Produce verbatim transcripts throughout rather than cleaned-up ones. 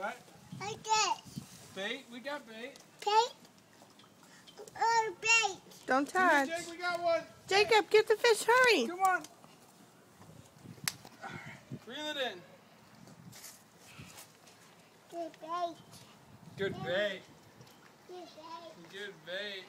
What? Like this. Bait? We got bait. Bait? Uh, bait. Don't Come here, touch. Jake, we got one. Jacob, get the fish. Hurry. Come on. Reel it in. Good bait. Good bait. Good bait. Good bait.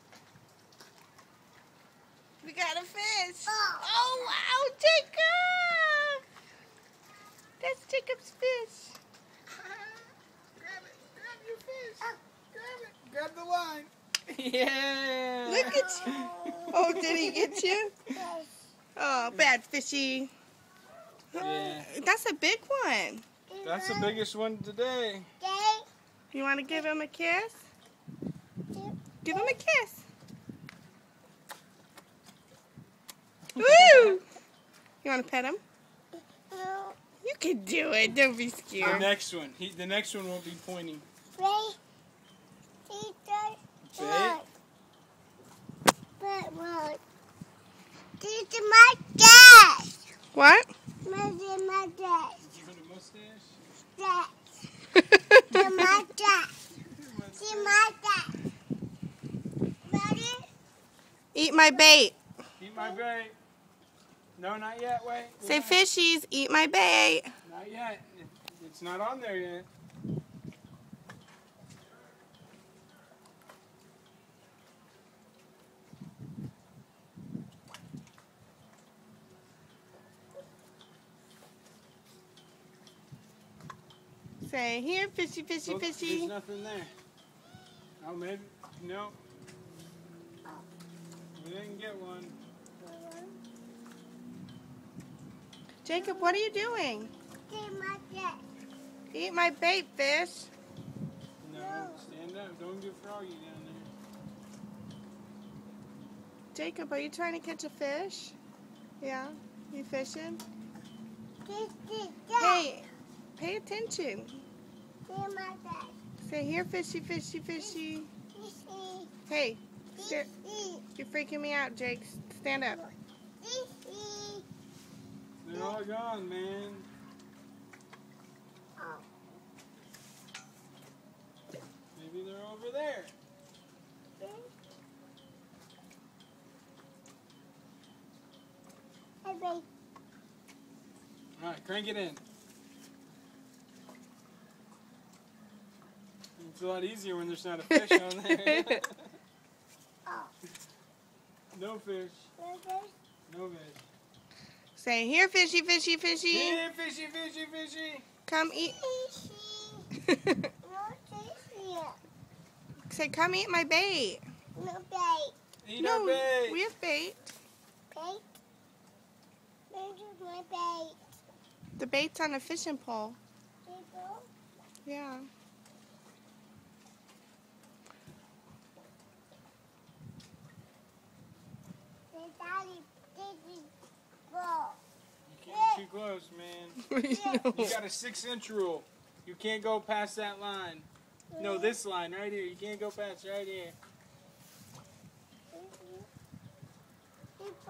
We got a fish. Oh. Oh, wow, Jacob. That's Jacob's fish. Grab it. Grab your fish. Oh. Grab it. Grab the line. Yeah. Look at you. Oh, did he get you? Yes. Oh, bad fishy. Yeah. That's a big one. That's the biggest one today. Bait. You want to give him a kiss? Good Give him a kiss. Woo! You want to pet him? No. You can do it. Don't be The scared. next one. He, the next one won't be pointing. Bait. He does. Bait? But what? This is my dad. What? This is my dad. Did you put a mustache? Dad. This is my dad. This is my dad. Ready? Eat my bait. Eat my bait. No, not yet. Wait. Say, Wait. fishies, eat my bait. Not yet. It- It's not on there yet. Say, here, fishy, fishy, Look, There's fishy. nothing there. Oh, maybe. No. We didn't get one. Jacob, what are you doing? This is my dad. Eat my bait, fish. No. Stand up. Don't get froggy down there. Jacob, are you trying to catch a fish? Yeah? You fishing? This is dad. Hey, pay attention. This is my dad. Say, here, fishy, fishy, fishy. This is. Hey, This sta- is. you're freaking me out, Jake. Stand up. This is. They're all gone, man. Oh. Maybe they're over there. Hey, babe. All right, crank it in. It's a lot easier when there's not a fish on there. Oh. No fish. Okay. No fish. Say, here, fishy, fishy, fishy. Here, fishy, fishy, fishy. Come eat. Fishy. No fishy. Say, come eat my bait. No bait. Eat no, our bait. we have bait. Bait. This is my bait. The bait's on a fishing pole. People. Yeah. The daddy. This is ball. You can't get too close, man. No. You got a six-inch rule. You can't go past that line. No, this line right here. You can't go past right here. People.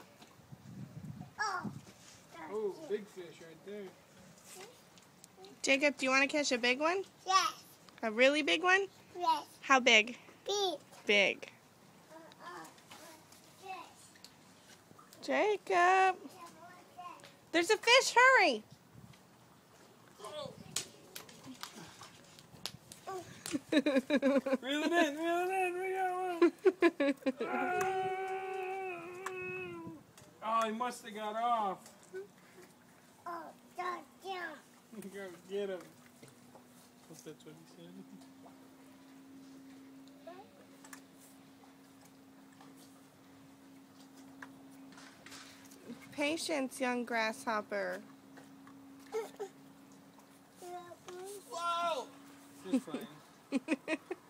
Oh. Oh, big fish right there. Jacob, do you want to catch a big one? Yes. A really big one? Yes. How big? Big. Big. Uh, uh, yes. Jacob. There's a fish. Hurry. Reel it in, reel it in. We got one. Oh, he must have got off. Oh, don't jump. Go get him. That's what he said. Patience, young grasshopper. Whoa! Just playing.